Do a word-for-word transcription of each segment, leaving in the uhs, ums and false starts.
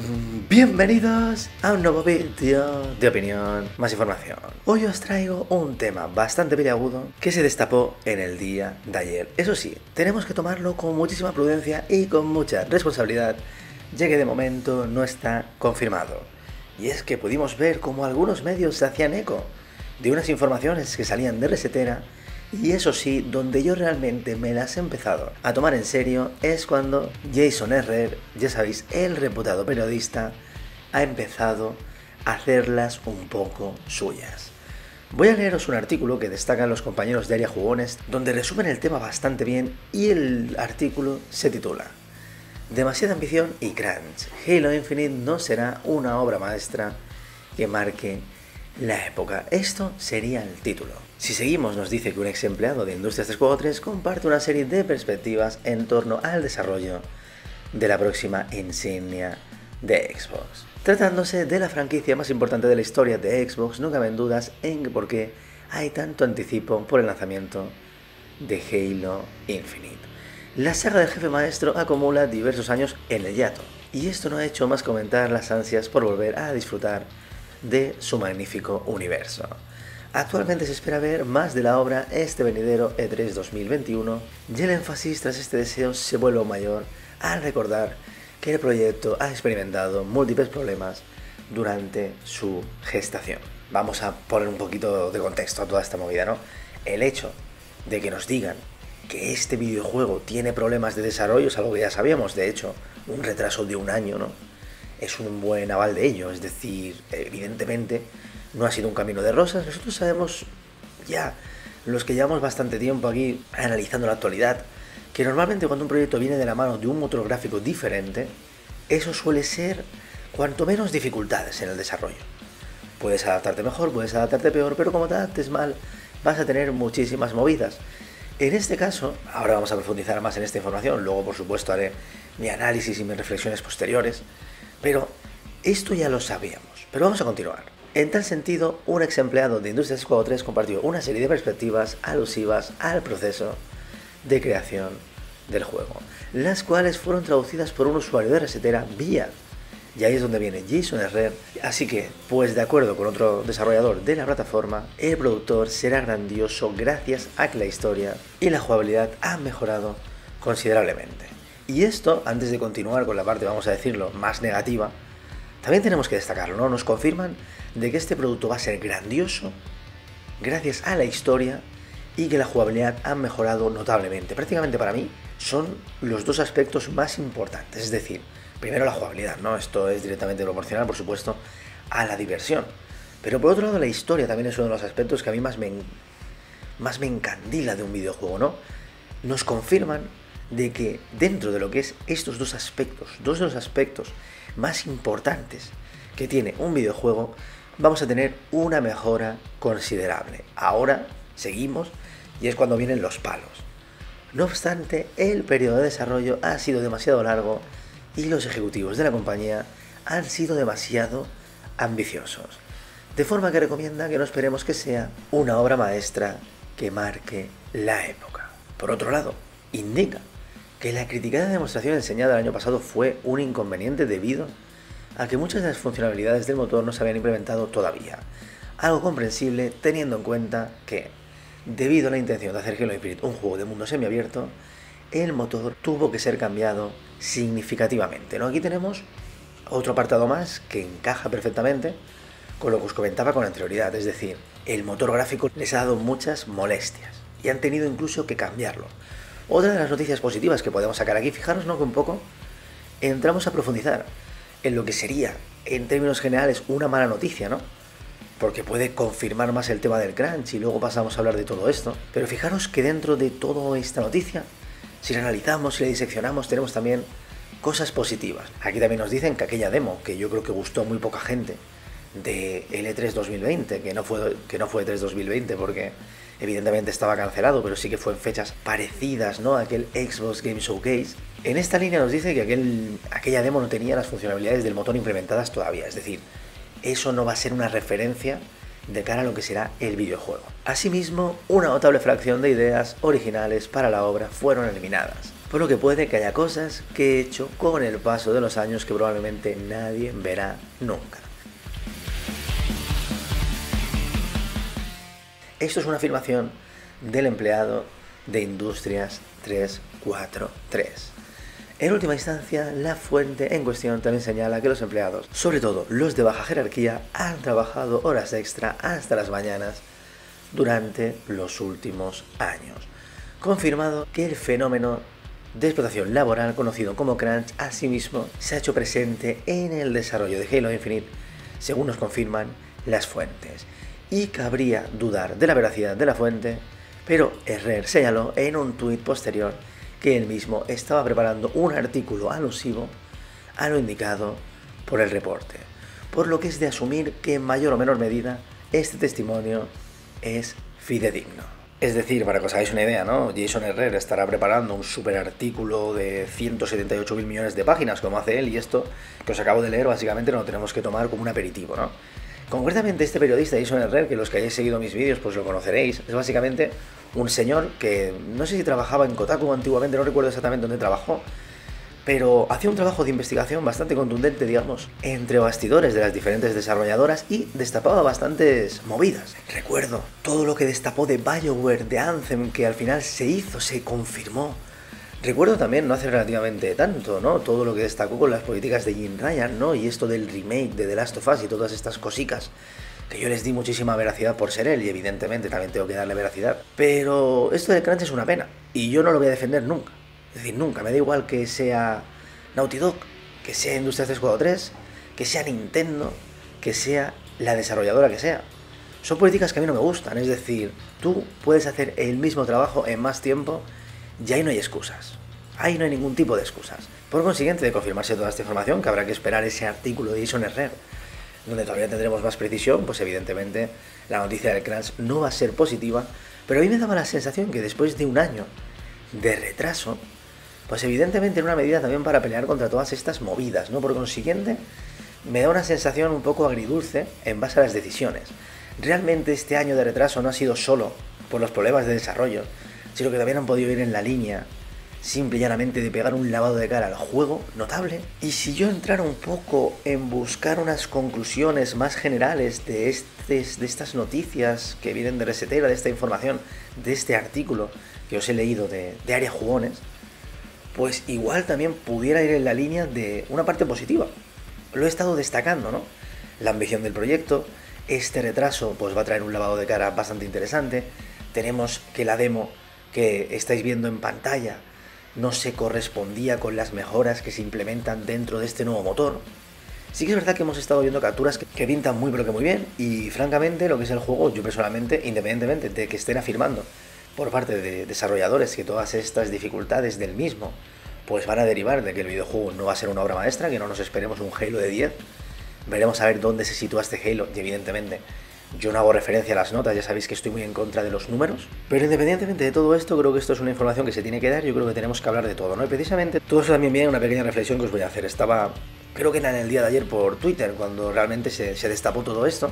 Bienvenidos a un nuevo vídeo de opinión, más información. Hoy os traigo un tema bastante peliagudo que se destapó en el día de ayer. Eso sí, tenemos que tomarlo con muchísima prudencia y con mucha responsabilidad, ya que de momento no está confirmado. Y es que pudimos ver cómo algunos medios se hacían eco de unas informaciones que salían de Resetera. Y eso sí, donde yo realmente me las he empezado a tomar en serio es cuando Jason Schreier, ya sabéis, el reputado periodista, ha empezado a hacerlas un poco suyas. Voy a leeros un artículo que destacan los compañeros de Área Jugones, donde resumen el tema bastante bien, y el artículo se titula Demasiada ambición y crunch. Halo Infinite no será una obra maestra que marque la época. Esto sería el título. Si seguimos, nos dice que un ex empleado de Industrias trescientos cuarenta y tres comparte una serie de perspectivas en torno al desarrollo de la próxima insignia de Xbox. Tratándose de la franquicia más importante de la historia de Xbox, no caben dudas en por qué hay tanto anticipo por el lanzamiento de Halo Infinite. La saga del jefe maestro acumula diversos años en el hiato, y esto no ha hecho más que aumentar las ansias por volver a disfrutar de su magnífico universo. Actualmente se espera ver más de la obra este venidero E tres dos mil veintiuno, y el énfasis tras este deseo se vuelve aún mayor al recordar que el proyecto ha experimentado múltiples problemas durante su gestación. Vamos a poner un poquito de contexto a toda esta movida, ¿no? El hecho de que nos digan que este videojuego tiene problemas de desarrollo es algo que ya sabíamos. De hecho, un retraso de un año, ¿no?, es un buen aval de ello. Es decir, evidentemente no ha sido un camino de rosas. Nosotros sabemos ya, los que llevamos bastante tiempo aquí analizando la actualidad, que normalmente cuando un proyecto viene de la mano de un motor gráfico diferente, eso suele ser cuanto menos dificultades en el desarrollo. Puedes adaptarte mejor, puedes adaptarte peor, pero como te adaptes mal, vas a tener muchísimas movidas. En este caso, ahora vamos a profundizar más en esta información, luego por supuesto haré mi análisis y mis reflexiones posteriores, pero esto ya lo sabíamos. Pero vamos a continuar. En tal sentido, un ex empleado de Industrias trescientos cuarenta y tres compartió una serie de perspectivas alusivas al proceso de creación del juego, las cuales fueron traducidas por un usuario de Resetera vía, y ahí es donde viene Jason Schreier. Así que, pues de acuerdo con otro desarrollador de la plataforma, el productor será grandioso gracias a que la historia y la jugabilidad han mejorado considerablemente. Y esto, antes de continuar con la parte, vamos a decirlo, más negativa, también tenemos que destacarlo, ¿no? Nos confirman de que este producto va a ser grandioso gracias a la historia y que la jugabilidad ha mejorado notablemente. Prácticamente para mí son los dos aspectos más importantes. Es decir, primero la jugabilidad, ¿no? Esto es directamente proporcional, por supuesto, a la diversión. Pero por otro lado, la historia también es uno de los aspectos que a mí más me, más me encandila de un videojuego, ¿no? Nos confirman de que dentro de lo que es estos dos aspectos, dos de los aspectos más importantes que tiene un videojuego, vamos a tener una mejora considerable. Ahora seguimos y es cuando vienen los palos. No obstante, el periodo de desarrollo ha sido demasiado largo y los ejecutivos de la compañía han sido demasiado ambiciosos, de forma que recomienda que no esperemos que sea una obra maestra que marque la época. Por otro lado, indica que la criticada demostración enseñada el año pasado fue un inconveniente debido a que muchas de las funcionalidades del motor no se habían implementado todavía, algo comprensible teniendo en cuenta que, debido a la intención de hacer Halo Infinite un juego de mundo semiabierto, el motor tuvo que ser cambiado significativamente, ¿no? Aquí tenemos otro apartado más que encaja perfectamente con lo que os comentaba con anterioridad, es decir, el motor gráfico les ha dado muchas molestias y han tenido incluso que cambiarlo. Otra de las noticias positivas que podemos sacar aquí, fijaros, ¿no?, que un poco entramos a profundizar en lo que sería, en términos generales, una mala noticia, ¿no? Porque puede confirmar más el tema del crunch y luego pasamos a hablar de todo esto. Pero fijaros que dentro de toda esta noticia, si la analizamos, si la diseccionamos, tenemos también cosas positivas. Aquí también nos dicen que aquella demo, que yo creo que gustó a muy poca gente, de el E tres dos mil veinte, que no fue, que no fue E tres dos mil veinte porque evidentemente estaba cancelado, pero sí que fue en fechas parecidas, ¿no?, a aquel Xbox Game Showcase. En esta línea nos dice que aquel, aquella demo no tenía las funcionalidades del motor implementadas todavía, es decir, eso no va a ser una referencia de cara a lo que será el videojuego. Asimismo, una notable fracción de ideas originales para la obra fueron eliminadas, por lo que puede que haya cosas que he hecho con el paso de los años que probablemente nadie verá nunca. Esto es una afirmación del empleado de Industrias trescientos cuarenta y tres. En última instancia, la fuente en cuestión también señala que los empleados, sobre todo los de baja jerarquía, han trabajado horas extra hasta las mañanas durante los últimos años, confirmado que el fenómeno de explotación laboral conocido como crunch asimismo se ha hecho presente en el desarrollo de Halo Infinite, según nos confirman las fuentes, y cabría dudar de la veracidad de la fuente, pero Herrer señaló en un tuit posterior que él mismo estaba preparando un artículo alusivo a lo indicado por el reporte, por lo que es de asumir que en mayor o menor medida este testimonio es fidedigno. Es decir, para que os hagáis una idea, ¿no? Jason Herrer estará preparando un super artículo de ciento setenta y ocho mil millones de páginas, como hace él, y esto que os acabo de leer básicamente no lo tenemos que tomar como un aperitivo, ¿no? Concretamente este periodista Jason Herrer, que los que hayáis seguido mis vídeos pues lo conoceréis, es básicamente un señor que no sé si trabajaba en Kotaku antiguamente, no recuerdo exactamente dónde trabajó, pero hacía un trabajo de investigación bastante contundente, digamos, entre bastidores de las diferentes desarrolladoras y destapaba bastantes movidas. Recuerdo todo lo que destapó de BioWare, de Anthem, que al final se hizo, se confirmó. Recuerdo también, no hace relativamente tanto, ¿no? Todo lo que destacó con las políticas de Jim Ryan, ¿no? Y esto del remake de The Last of Us y todas estas cositas, que yo les di muchísima veracidad por ser él, y evidentemente también tengo que darle veracidad. Pero esto del crunch es una pena, y yo no lo voy a defender nunca. Es decir, nunca, me da igual que sea Naughty Dog, que sea Industrias trescientos cuarenta y tres, que sea Nintendo, que sea la desarrolladora que sea. Son políticas que a mí no me gustan, es decir, tú puedes hacer el mismo trabajo en más tiempo y ahí no hay excusas. Ahí no hay ningún tipo de excusas. Por consiguiente, de confirmarse toda esta información, que habrá que esperar ese artículo de Jason Herrer, donde todavía tendremos más precisión, pues evidentemente la noticia del crunch no va a ser positiva, pero a mí me daba la sensación que después de un año de retraso, pues evidentemente era una medida también para pelear contra todas estas movidas, ¿no? Por consiguiente, me da una sensación un poco agridulce en base a las decisiones. Realmente este año de retraso no ha sido solo por los problemas de desarrollo, sino que también han podido ir en la línea simple y llanamente de pegar un lavado de cara al juego notable. Y si yo entrara un poco en buscar unas conclusiones más generales de, estes, de estas noticias que vienen de Resetera, de esta información, de este artículo que os he leído de, de Área Jugones, pues igual también pudiera ir en la línea de una parte positiva. Lo he estado destacando, ¿no? La ambición del proyecto, este retraso pues va a traer un lavado de cara bastante interesante. Tenemos que la demo que estáis viendo en pantalla no se correspondía con las mejoras que se implementan dentro de este nuevo motor. Sí que es verdad que hemos estado viendo capturas que, que pintan muy pero que muy bien, y francamente lo que es el juego, yo personalmente, independientemente de que estén afirmando por parte de desarrolladores que todas estas dificultades del mismo pues van a derivar de que el videojuego no va a ser una obra maestra, que no nos esperemos un Halo de diez, veremos a ver dónde se sitúa este Halo, y evidentemente yo no hago referencia a las notas, ya sabéis que estoy muy en contra de los números, pero independientemente de todo esto, creo que esto es una información que se tiene que dar. Yo creo que tenemos que hablar de todo, ¿no? Y precisamente todo eso también viene una pequeña reflexión que os voy a hacer. Estaba, creo que era en el día de ayer por Twitter, cuando realmente se, se destapó todo esto,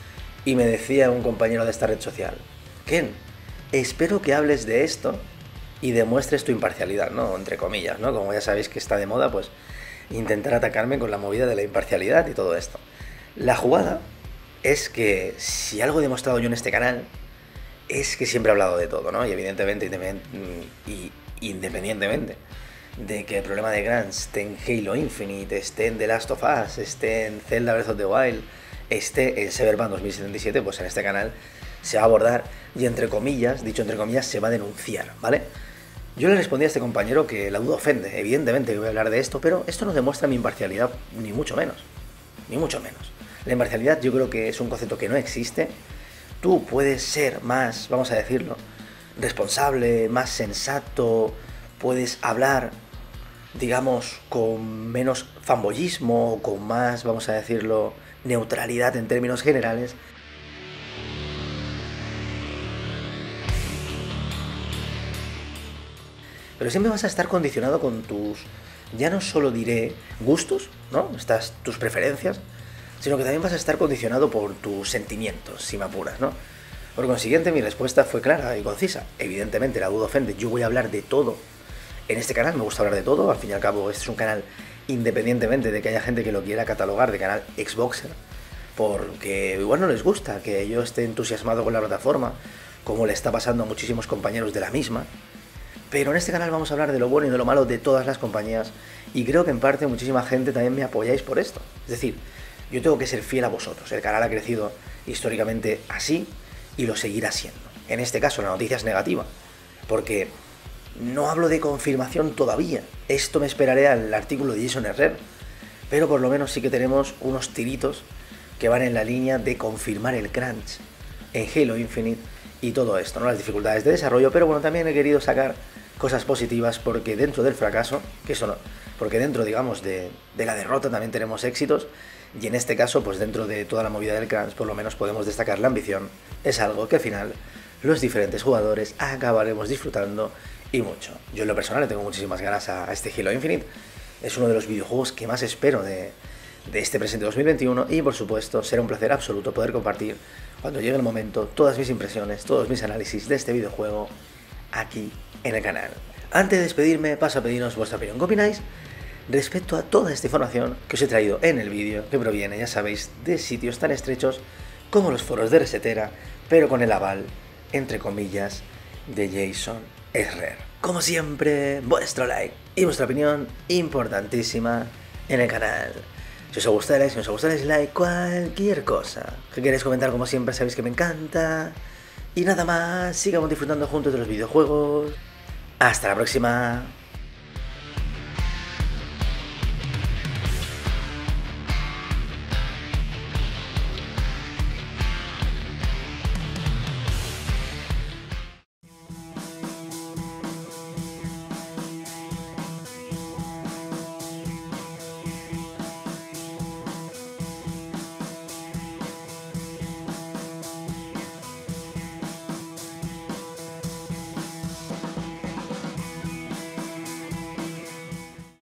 y me decía un compañero de esta red social: Ken, espero que hables de esto y demuestres tu imparcialidad, ¿no? Entre comillas, ¿no? Como ya sabéis que está de moda, pues intentar atacarme con la movida de la imparcialidad y todo esto. La jugada es que si algo he demostrado yo en este canal es que siempre he hablado de todo, ¿no? Y evidentemente, y independientemente de que el problema de crunch esté en Halo Infinite, esté en The Last of Us, esté en Zelda Breath of the Wild, esté en Cyberpunk dos mil setenta y siete, pues en este canal se va a abordar y, entre comillas, dicho entre comillas, se va a denunciar, ¿vale? Yo le respondí a este compañero que la duda ofende, evidentemente que voy a hablar de esto, pero esto no demuestra mi imparcialidad, ni mucho menos, ni mucho menos. La imparcialidad yo creo que es un concepto que no existe. Tú puedes ser más, vamos a decirlo, responsable, más sensato, puedes hablar, digamos, con menos fanboyismo, con más, vamos a decirlo, neutralidad en términos generales. Pero siempre vas a estar condicionado con tus, ya no solo diré gustos, ¿no? Estas, tus preferencias, sino que también vas a estar condicionado por tus sentimientos, si me apuras, ¿no? Por consiguiente, mi respuesta fue clara y concisa. Evidentemente, la duda ofende. Yo voy a hablar de todo En este canal me gusta hablar de todo, al fin y al cabo este es un canal, independientemente de que haya gente que lo quiera catalogar de canal Xboxer, porque igual no les gusta que yo esté entusiasmado con la plataforma, como le está pasando a muchísimos compañeros de la misma. Pero en este canal vamos a hablar de lo bueno y de lo malo de todas las compañías, y creo que en parte muchísima gente también me apoyáis por esto. Es decir, yo tengo que ser fiel a vosotros, el canal ha crecido históricamente así y lo seguirá siendo. En este caso la noticia es negativa, porque no hablo de confirmación todavía, esto me esperaré al artículo de Jason Herrera, pero por lo menos sí que tenemos unos tiritos que van en la línea de confirmar el crunch en Halo Infinite y todo esto, ¿no? Las dificultades de desarrollo, pero bueno, también he querido sacar cosas positivas porque dentro del fracaso, que eso no, porque dentro, digamos, de, de la derrota también tenemos éxitos, y en este caso, pues dentro de toda la movida del crunch, por lo menos podemos destacar la ambición, es algo que al final los diferentes jugadores acabaremos disfrutando y mucho. Yo en lo personal le tengo muchísimas ganas a, a este Halo Infinite, es uno de los videojuegos que más espero de, de este presente dos mil veintiuno, y por supuesto será un placer absoluto poder compartir cuando llegue el momento todas mis impresiones, todos mis análisis de este videojuego aquí en el canal. Antes de despedirme paso a pediros vuestra opinión. ¿Qué opináis respecto a toda esta información que os he traído en el vídeo, que proviene, ya sabéis, de sitios tan estrechos como los foros de Resetera, pero con el aval, entre comillas, de Jason Herrera? Como siempre, vuestro like y vuestra opinión importantísima en el canal. Si os gusta el like, si no os gusta el dislike, cualquier cosa que queréis comentar, como siempre, sabéis que me encanta. Y nada más, sigamos disfrutando juntos de los videojuegos. Hasta la próxima.